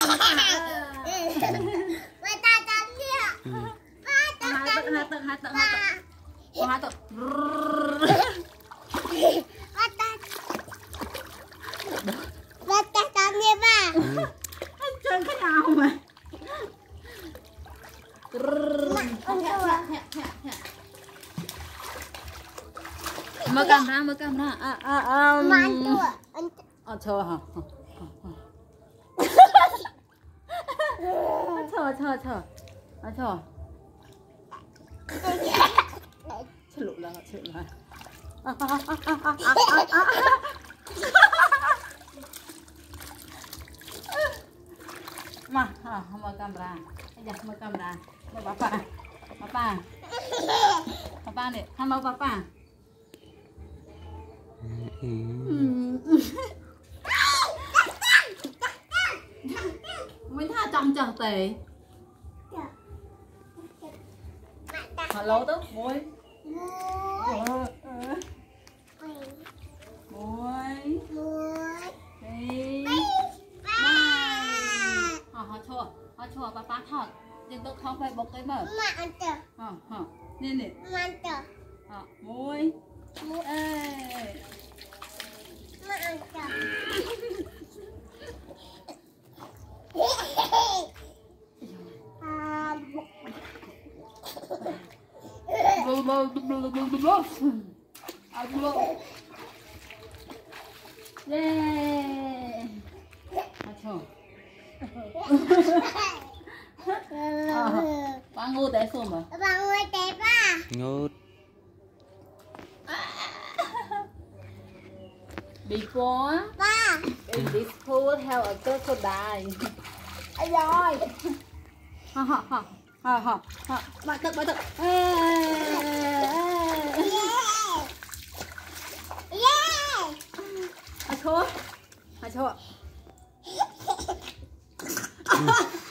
ta chấm đi ạ. Hai tự. Ta chấm đi ba. Anh chơi cái nào mà. Mở camera. Chờ hả? chờ. Lụ là. Mà, mở camera. Mở camera. Mở papa này, mở papa. Mới tha trong chẳng tệ. Hello tức muối. Họ cho papa thọt. Nhưng tôi không phải bốc cái mở. Nên nè. Muối. Ba ngu té xuống mà. Ba ngu té ba. Ngu. Before in this pool have a crocodile. Ai rồi. Bạn tự. Hả chua.